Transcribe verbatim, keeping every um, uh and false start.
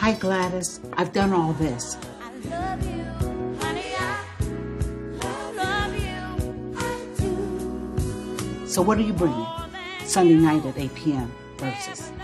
Hi Gladys, I've done all this. I love you, honey, I love you, I do. So what are you bringing? Sunday night at eight p m Versus.